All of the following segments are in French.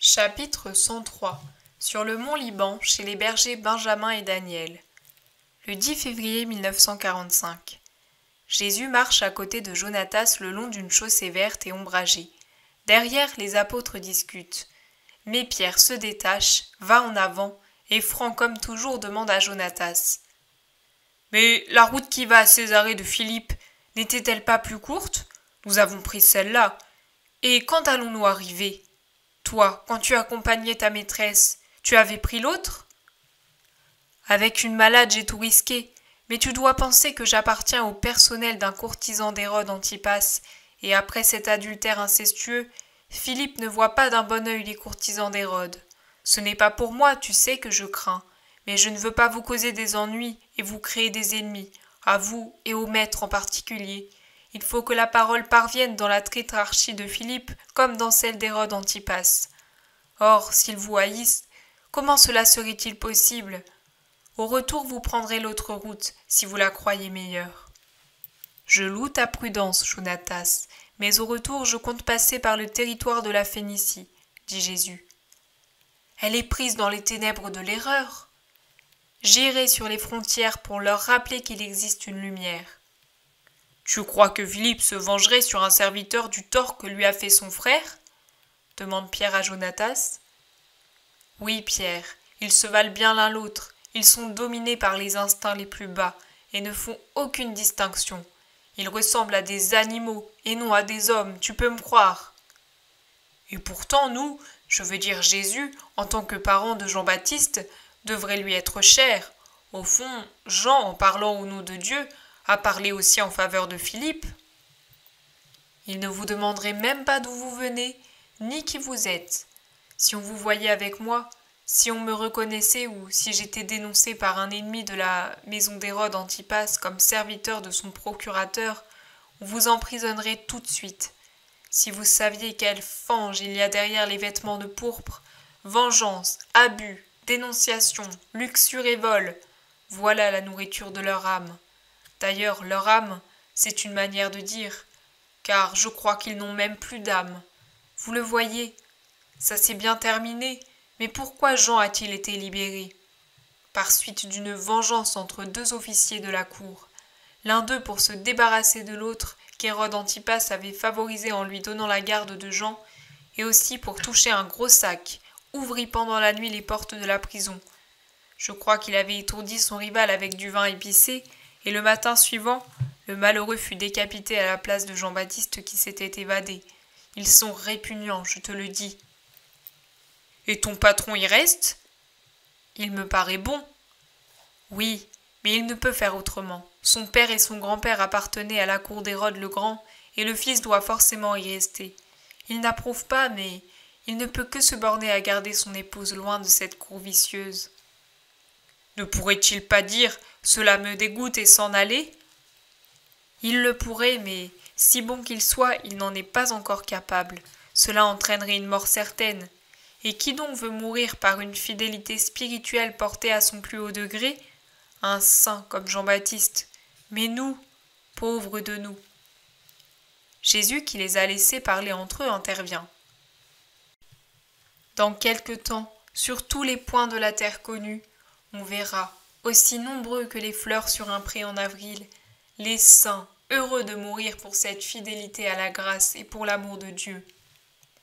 Chapitre 103 Sur le mont Liban, chez les bergers Benjamin et Daniel. Le 10 février 1945. Jésus marche à côté de Jonatas le long d'une chaussée verte et ombragée. Derrière, les apôtres discutent. Mais Pierre se détache, va en avant, et franc comme toujours demande à Jonatas. « Mais la route qui va à Césarée de Philippe n'était-elle pas plus courte? Nous avons pris celle-là. Et quand allons-nous arriver ? Toi, quand tu accompagnais ta maîtresse, tu avais pris l'autre ? Avec une malade, j'ai tout risqué, mais tu dois penser que j'appartiens au personnel d'un courtisan d'Hérode Antipas, et après cet adultère incestueux, Philippe ne voit pas d'un bon œil les courtisans d'Hérode. Ce n'est pas pour moi, tu sais, que je crains, mais je ne veux pas vous causer des ennuis et vous créer des ennemis, à vous et au maître en particulier. Il faut que la parole parvienne dans la tétrarchie de Philippe comme dans celle d'Hérode Antipas. Or, s'ils vous haïssent, comment cela serait-il possible ? Au retour, vous prendrez l'autre route, si vous la croyez meilleure. Je loue ta prudence, Jonatas, mais au retour, je compte passer par le territoire de la Phénicie, dit Jésus. Elle est prise dans les ténèbres de l'erreur. J'irai sur les frontières pour leur rappeler qu'il existe une lumière. Tu crois que Philippe se vengerait sur un serviteur du tort que lui a fait son frère ? Demande Pierre à Jonatas. Oui, Pierre, ils se valent bien l'un l'autre. Ils sont dominés par les instincts les plus bas et ne font aucune distinction. Ils ressemblent à des animaux et non à des hommes, tu peux me croire. Et pourtant, nous, je veux dire Jésus, en tant que parent de Jean-Baptiste, devrait lui être cher. Au fond, Jean, en parlant au nom de Dieu, a parlé aussi en faveur de Philippe. Il ne vous demanderait même pas d'où vous venez, ni qui vous êtes. Si on vous voyait avec moi, si on me reconnaissait ou si j'étais dénoncé par un ennemi de la maison d'Hérode Antipas comme serviteur de son procurateur, on vous emprisonnerait tout de suite. Si vous saviez quelle fange il y a derrière les vêtements de pourpre, vengeance, abus, dénonciation, luxure et vol, voilà la nourriture de leur âme. D'ailleurs, leur âme, c'est une manière de dire, car je crois qu'ils n'ont même plus d'âme. Vous le voyez, ça s'est bien terminé, mais pourquoi Jean a-t-il été libéré ? Par suite d'une vengeance entre deux officiers de la cour, l'un d'eux pour se débarrasser de l'autre qu'Hérode Antipas avait favorisé en lui donnant la garde de Jean, et aussi pour toucher un gros sac, ouvrit pendant la nuit les portes de la prison. Je crois qu'il avait étourdi son rival avec du vin épicé, et le matin suivant, le malheureux fut décapité à la place de Jean-Baptiste qui s'était évadé. Ils sont répugnants, je te le dis. Et ton patron y reste ? Il me paraît bon. Oui, mais il ne peut faire autrement. Son père et son grand-père appartenaient à la cour d'Hérode le Grand, et le fils doit forcément y rester. Il n'approuve pas, mais il ne peut que se borner à garder son épouse loin de cette cour vicieuse. Ne pourrait-il pas dire « Cela me dégoûte » et s'en aller ? Il le pourrait, mais si bon qu'il soit, il n'en est pas encore capable. Cela entraînerait une mort certaine. Et qui donc veut mourir par une fidélité spirituelle portée à son plus haut degré ? Un saint comme Jean-Baptiste. Mais nous, pauvres de nous. Jésus, qui les a laissés parler entre eux, intervient. Dans quelque temps, sur tous les points de la terre connue, on verra, aussi nombreux que les fleurs sur un pré en avril, les saints, heureux de mourir pour cette fidélité à la grâce et pour l'amour de Dieu. Vraiment ?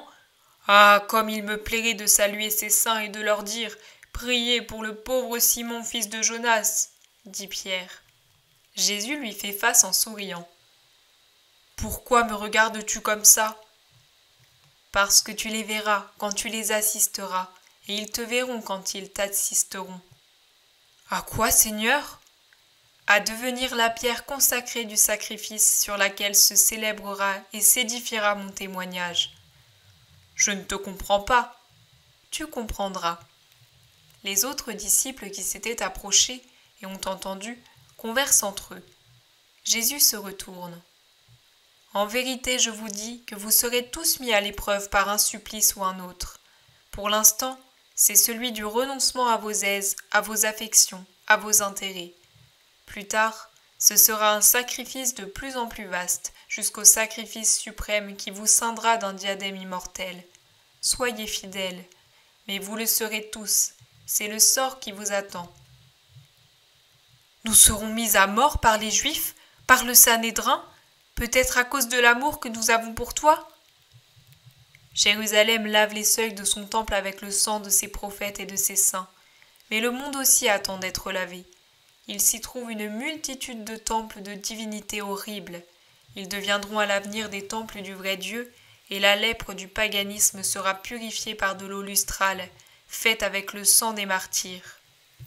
Ah, comme il me plairait de saluer ces saints et de leur dire « Priez pour le pauvre Simon, fils de Jonas », dit Pierre. Jésus lui fait face en souriant. « Pourquoi me regardes-tu comme ça ?»« Parce que tu les verras quand tu les assisteras, et ils te verront quand ils t'assisteront. »« À quoi, Seigneur ?» À devenir la pierre consacrée du sacrifice sur laquelle se célébrera et s'édifiera mon témoignage. Je ne te comprends pas. Tu comprendras. Les autres disciples qui s'étaient approchés et ont entendu conversent entre eux. Jésus se retourne. En vérité, je vous dis que vous serez tous mis à l'épreuve par un supplice ou un autre. Pour l'instant, c'est celui du renoncement à vos aises, à vos affections, à vos intérêts. Plus tard, ce sera un sacrifice de plus en plus vaste, jusqu'au sacrifice suprême qui vous ceindra d'un diadème immortel. soyez fidèles. Mais vous le serez tous, c'est le sort qui vous attend. Nous serons mis à mort par les Juifs, par le Sanhédrin, peut-être à cause de l'amour que nous avons pour toi? Jérusalem lave les seuils de son temple avec le sang de ses prophètes et de ses saints, mais le monde aussi attend d'être lavé. Il s'y trouve une multitude de temples de divinités horribles. Ils deviendront à l'avenir des temples du vrai Dieu, et la lèpre du paganisme sera purifiée par de l'eau lustrale, faite avec le sang des martyrs.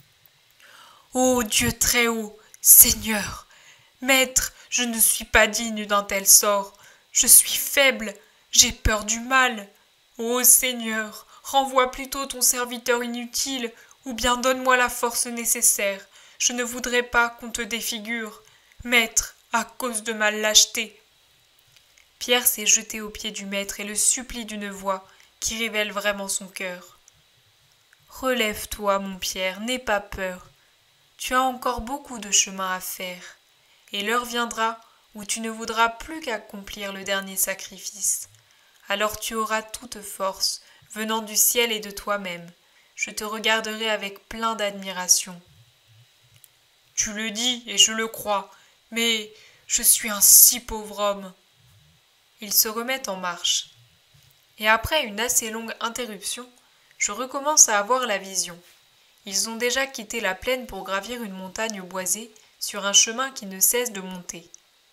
Ô Dieu très haut, Seigneur, Maître, je ne suis pas digne d'un tel sort. Je suis faible, j'ai peur du mal. Ô Seigneur, renvoie plutôt ton serviteur inutile, ou bien donne-moi la force nécessaire. Je ne voudrais pas qu'on te défigure, Maître, à cause de ma lâcheté. Pierre s'est jeté aux pieds du maître et le supplie d'une voix qui révèle vraiment son cœur. Relève-toi, mon Pierre, n'aie pas peur. Tu as encore beaucoup de chemin à faire, et l'heure viendra où tu ne voudras plus qu'accomplir le dernier sacrifice. Alors tu auras toute force, venant du ciel et de toi-même. Je te regarderai avec plein d'admiration. Tu le dis et je le crois, mais je suis un si pauvre homme. Ils se remettent en marche. Et après une assez longue interruption, je recommence à avoir la vision. Ils ont déjà quitté la plaine pour gravir une montagne boisée sur un chemin qui ne cesse de monter.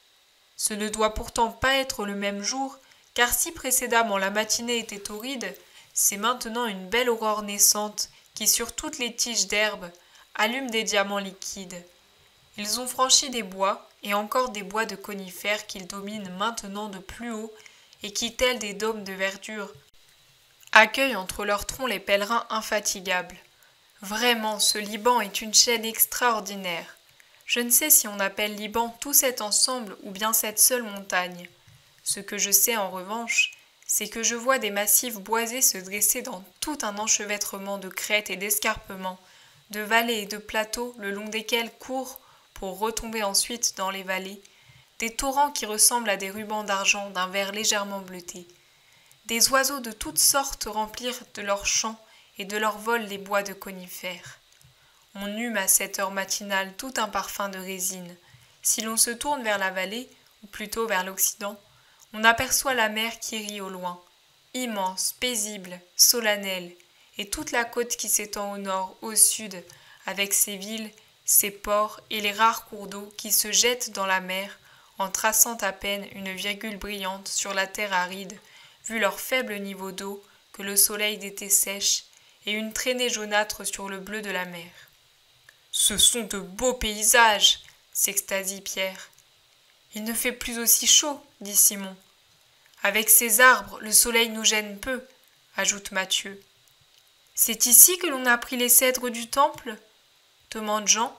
Ce ne doit pourtant pas être le même jour, car si précédemment la matinée était torride, c'est maintenant une belle aurore naissante qui, sur toutes les tiges d'herbe, allume des diamants liquides. Ils ont franchi des bois, et encore des bois de conifères qu'ils dominent maintenant de plus haut, et qui, tels des dômes de verdure, accueillent entre leurs troncs les pèlerins infatigables. Vraiment, ce Liban est une chaîne extraordinaire. Je ne sais si on appelle Liban tout cet ensemble ou bien cette seule montagne. Ce que je sais en revanche, c'est que je vois des massifs boisés se dresser dans tout un enchevêtrement de crêtes et d'escarpements, de vallées et de plateaux le long desquels courent, pour retomber ensuite dans les vallées, des torrents qui ressemblent à des rubans d'argent d'un vert légèrement bleuté. Des oiseaux de toutes sortes remplirent de leurs chants et de leur vol les bois de conifères. On hume à cette heure matinale tout un parfum de résine. Si l'on se tourne vers la vallée, ou plutôt vers l'Occident, on aperçoit la mer qui rit au loin, immense, paisible, solennelle, et toute la côte qui s'étend au nord, au sud, avec ses villes, ses ports et les rares cours d'eau qui se jettent dans la mer en traçant à peine une virgule brillante sur la terre aride, vu leur faible niveau d'eau que le soleil d'été sèche, et une traînée jaunâtre sur le bleu de la mer. « Ce sont de beaux paysages !» s'extasie Pierre. « Il ne fait plus aussi chaud, dit Simon. Avec ces arbres, le soleil nous gêne peu, ajoute Matthieu. C'est ici que l'on a pris les cèdres du temple demande Jean.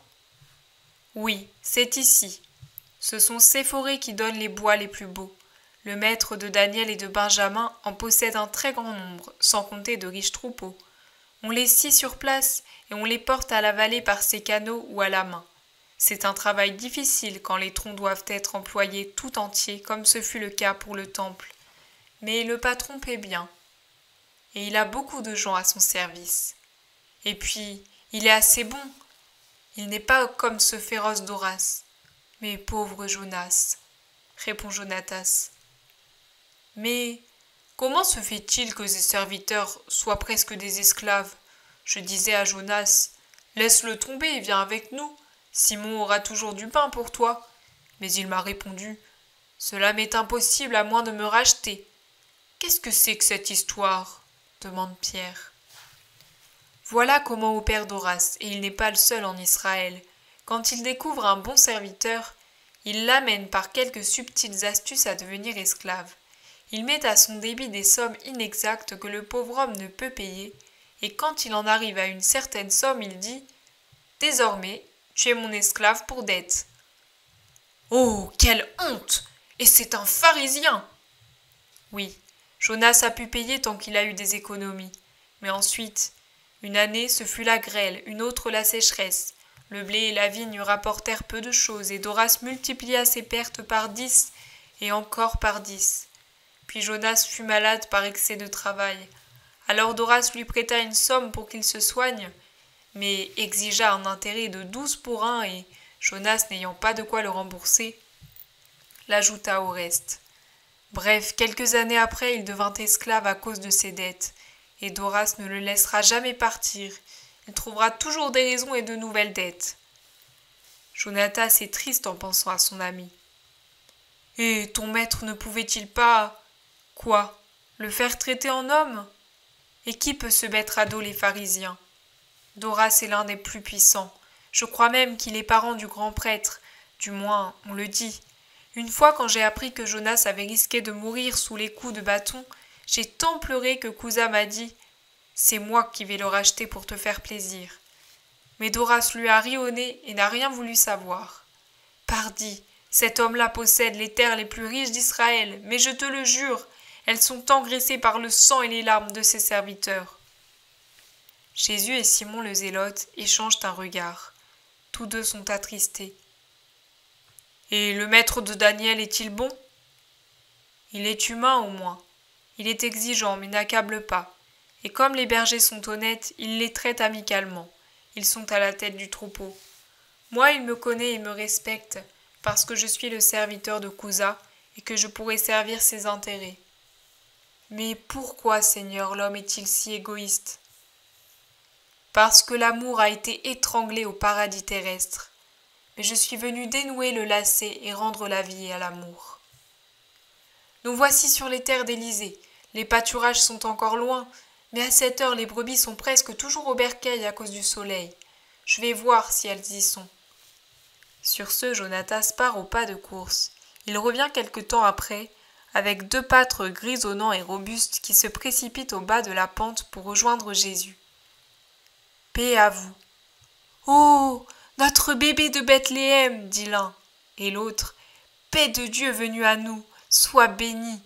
Oui, c'est ici. Ce sont ces forêts qui donnent les bois les plus beaux. Le maître de Daniel et de Benjamin en possède un très grand nombre, sans compter de riches troupeaux. On les scie sur place et on les porte à la vallée par ces canaux ou à la main. C'est un travail difficile quand les troncs doivent être employés tout entiers, comme ce fut le cas pour le temple. Mais le patron paie bien. Et il a beaucoup de gens à son service. Et puis, il est assez bon. Il n'est pas comme ce féroce d'Horace. Mais pauvre Jonas, répond Jonatas. Mais comment se fait-il que ces serviteurs soient presque des esclaves? Je disais à Jonas, laisse-le tomber et viens avec nous. Simon aura toujours du pain pour toi. Mais il m'a répondu, cela m'est impossible à moins de me racheter. Qu'est-ce que c'est que cette histoire? Demande Pierre. Voilà comment opère Horace, et il n'est pas le seul en Israël. Quand il découvre un bon serviteur, il l'amène par quelques subtiles astuces à devenir esclave. Il met à son débit des sommes inexactes que le pauvre homme ne peut payer, et quand il en arrive à une certaine somme, il dit « Désormais, tu es mon esclave pour dette. » Oh, quelle honte! Et c'est un pharisien! Oui, Jonas a pu payer tant qu'il a eu des économies. Mais ensuite, une année, ce fut la grêle, une autre la sécheresse. Le blé et la vigne rapportèrent peu de choses, et Horace multiplia ses pertes par 10 et encore par 10. Puis Jonas fut malade par excès de travail. Alors Doras lui prêta une somme pour qu'il se soigne, mais exigea un intérêt de 12 pour 1 et, Jonas n'ayant pas de quoi le rembourser, l'ajouta au reste. Bref, quelques années après, il devint esclave à cause de ses dettes, et Doras ne le laissera jamais partir. Il trouvera toujours des raisons et de nouvelles dettes. Jonatas est triste en pensant à son ami. Et ton maître ne pouvait-il pas... Quoi? Le faire traiter en homme? Et qui peut se mettre à dos les pharisiens? Doras est l'un des plus puissants. Je crois même qu'il est parent du grand prêtre. Du moins, on le dit. Une fois, quand j'ai appris que Jonas avait risqué de mourir sous les coups de bâton, j'ai tant pleuré que Cusa m'a dit « C'est moi qui vais le racheter pour te faire plaisir. » Mais Doras lui a ri au nez et n'a rien voulu savoir. Pardi, cet homme-là possède les terres les plus riches d'Israël, mais je te le jure, elles sont engraissées par le sang et les larmes de ses serviteurs. Jésus et Simon le Zélote échangent un regard. Tous deux sont attristés. Et le maître de Daniel est-il bon? Il est humain au moins. Il est exigeant mais n'accable pas. Et comme les bergers sont honnêtes, il les traite amicalement. Ils sont à la tête du troupeau. Moi, il me connaît et me respecte, parce que je suis le serviteur de Cusa et que je pourrai servir ses intérêts. Mais pourquoi, Seigneur, l'homme est-il si égoïste? Parce que l'amour a été étranglé au paradis terrestre. Mais je suis venu dénouer le lacet et rendre la vie à l'amour. Nous voici sur les terres d'Élysée. Les pâturages sont encore loin, mais à cette heure les brebis sont presque toujours au bercail à cause du soleil. Je vais voir si elles y sont. Sur ce, Jonatas part au pas de course. Il revient quelque temps après, avec 2 pâtres grisonnants et robustes qui se précipitent au bas de la pente pour rejoindre Jésus. Paix à vous. Oh, notre bébé de Bethléem, dit l'un, et l'autre, paix de Dieu venue à nous, sois béni.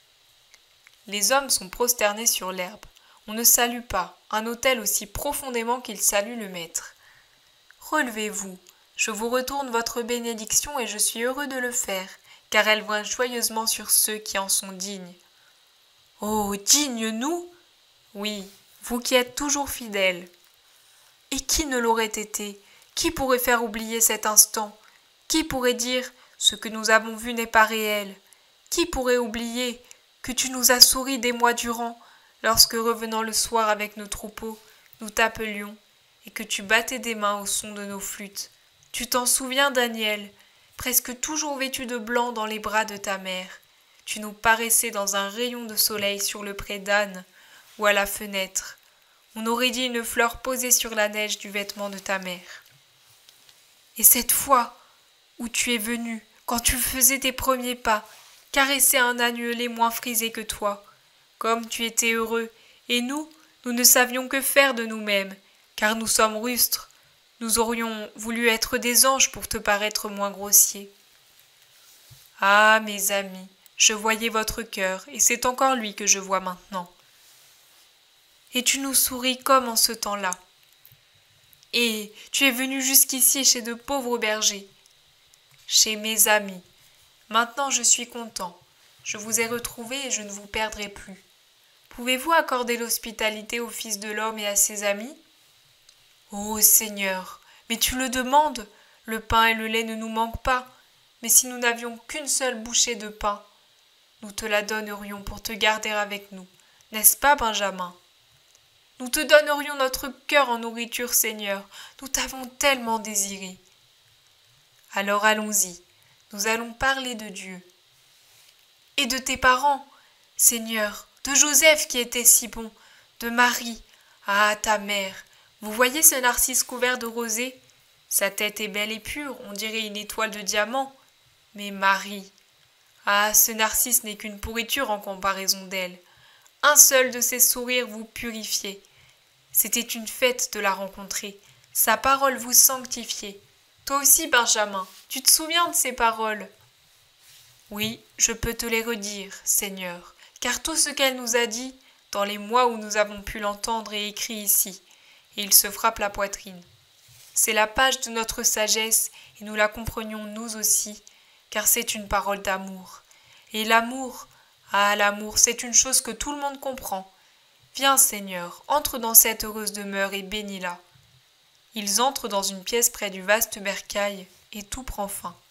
Les hommes sont prosternés sur l'herbe. On ne salue pas, un autel aussi profondément qu'il salue le maître. Relevez-vous, je vous retourne votre bénédiction et je suis heureux de le faire, car elle vient joyeusement sur ceux qui en sont dignes. Oh, dignes nous? Oui, vous qui êtes toujours fidèles. Et qui ne l'aurait été? Qui pourrait faire oublier cet instant? Qui pourrait dire « ce que nous avons vu n'est pas réel » ? Qui pourrait oublier que tu nous as souri des mois durant, lorsque revenant le soir avec nos troupeaux, nous t'appelions, et que tu battais des mains au son de nos flûtes? Tu t'en souviens, Daniel, presque toujours vêtu de blanc dans les bras de ta mère. Tu nous paraissais dans un rayon de soleil sur le pré d'âne ou à la fenêtre. On aurait dit une fleur posée sur la neige du vêtement de ta mère. Et cette fois où tu es venu, quand tu faisais tes premiers pas, caresser un agnelet moins frisé que toi, comme tu étais heureux, et nous ne savions que faire de nous-mêmes, car nous sommes rustres. Nous aurions voulu être des anges pour te paraître moins grossier. Ah, mes amis, je voyais votre cœur, et c'est encore lui que je vois maintenant. Et tu nous souris comme en ce temps-là. Et tu es venu jusqu'ici chez de pauvres bergers, chez mes amis. Maintenant je suis content. Je vous ai retrouvés et je ne vous perdrai plus. Pouvez-vous accorder l'hospitalité au Fils de l'homme et à ses amis? Ô Seigneur, mais tu le demandes, le pain et le lait ne nous manquent pas, mais si nous n'avions qu'une seule bouchée de pain, nous te la donnerions pour te garder avec nous, n'est-ce pas, Benjamin? Nous te donnerions notre cœur en nourriture, Seigneur, nous t'avons tellement désiré. Alors allons-y, nous allons parler de Dieu. Et de tes parents, Seigneur, de Joseph qui était si bon, de Marie, ah ta mère, vous voyez ce narcisse couvert de rosée? Sa tête est belle et pure, on dirait une étoile de diamant. Mais Marie, ah ce narcisse n'est qu'une pourriture en comparaison d'elle. Un seul de ses sourires vous purifiait. C'était une fête de la rencontrer. Sa parole vous sanctifiait. Toi aussi, Benjamin, tu te souviens de ces paroles? Oui, je peux te les redire, Seigneur, car tout ce qu'elle nous a dit, dans les mois où nous avons pu l'entendre, est écrit ici, et il se frappe la poitrine. C'est la page de notre sagesse, et nous la comprenions nous aussi, car c'est une parole d'amour. Et l'amour, ah l'amour, c'est une chose que tout le monde comprend. Viens, Seigneur, entre dans cette heureuse demeure et bénis-la. Ils entrent dans une pièce près du vaste bercail, et tout prend fin.